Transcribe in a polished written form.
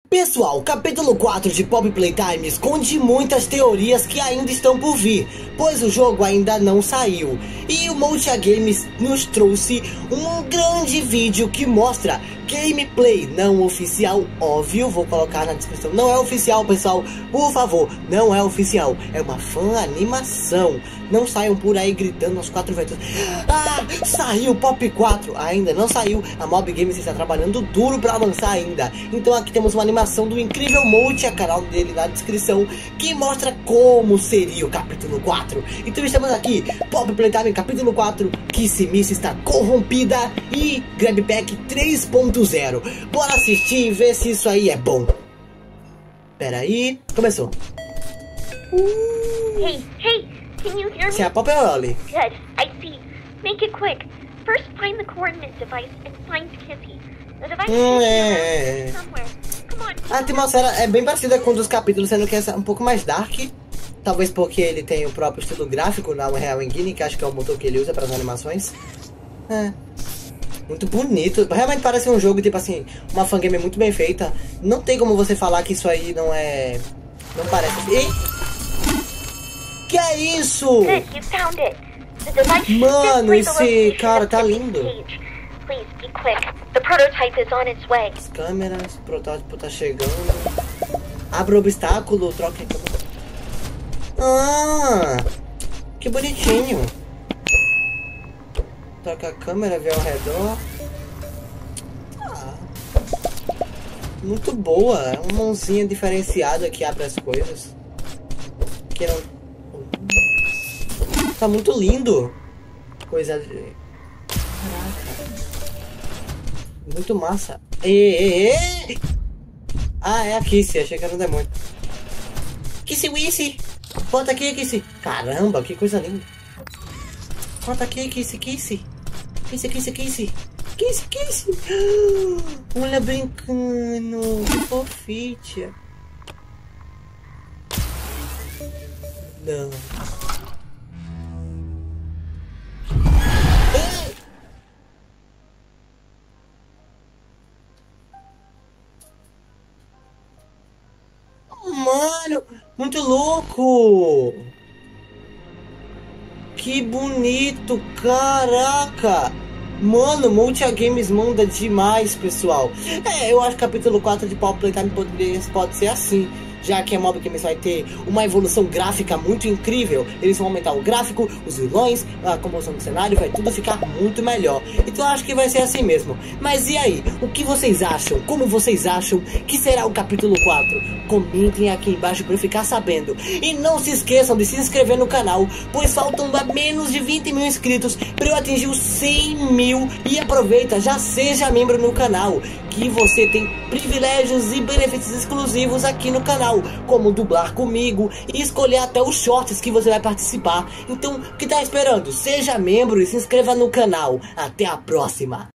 Pessoal, o capítulo 4 de Poppy Playtime esconde muitas teorias que ainda estão por vir, pois o jogo ainda não saiu. E o Multia Games nos trouxe um grande vídeo que mostra gameplay não oficial, óbvio, vou colocar na descrição. Não é oficial, pessoal, por favor, não é oficial, é uma fan animação. Não saiam por aí gritando aos quatro ventos. Ah, saiu Poppy 4, ainda não saiu. A Mob Games está trabalhando duro para lançar ainda. Então aqui temos uma animação do incrível Multia, canal dele na descrição, que mostra como seria o capítulo 4. Então estamos aqui, Poppy Playtime capítulo 4, Kissimisse está corrompida e Grab Pack 3.0. Bora assistir e ver se isso aí é bom. Pera aí, começou. Hey, can you hear me? Se é a Poppy ou a Lolly? Good, I see. Make it quick. First find the coordinate device and find Kissy. The device is somewhere. Come on. A atmosfera é bem parecida com um dos capítulos, sendo que essa é um pouco mais dark. Talvez porque ele tem o próprio estilo gráfico na Unreal Engine, que acho que é o motor que ele usa para as animações. É. Muito bonito. Realmente parece um jogo, tipo assim, uma fangame muito bem feita. Não tem como você falar que isso aí não é... Não parece... E... Que é isso? Good, you found it. The device Mano, is just esse the cara tá location of lindo. the cage. Please be quick. The prototype is on its way. As câmeras, o protótipo tá chegando. Abre o obstáculo, troca a câmera. Ah, que bonitinho. Troca a câmera, vê ao redor. Ah, muito boa. É uma mãozinha diferenciada que abre as coisas. Que não... Tá muito lindo. Coisa de... Caraca. Muito massa. Ah, é a Kissy. Achei que era um demônio. Kissy Wissy. Bota aqui, Kissy. Caramba, que coisa linda. Bota aqui, Kissy. Kissy. Olha brincando. Que fofitia. Não. Mano, muito louco. Que bonito, caraca. Mano, Multia Games manda demais, pessoal. Eu acho que o capítulo 4 de Poppy Playtime pode ser assim. Já que a Mob Games vai ter uma evolução gráfica muito incrível. Eles vão aumentar o gráfico, os vilões, a composição do cenário, vai tudo ficar muito melhor. Então eu acho que vai ser assim mesmo. Mas e aí? O que vocês acham? Como vocês acham que será o capítulo 4? Comentem aqui embaixo para eu ficar sabendo. E não se esqueçam de se inscrever no canal, pois faltam menos de 20 mil inscritos para eu atingir os 100 mil. E aproveita, já seja membro no canal, que você tem privilégios e benefícios exclusivos aqui no canal, como dublar comigo e escolher até os shorts que você vai participar. Então, o que tá esperando? Seja membro e se inscreva no canal. Até a próxima!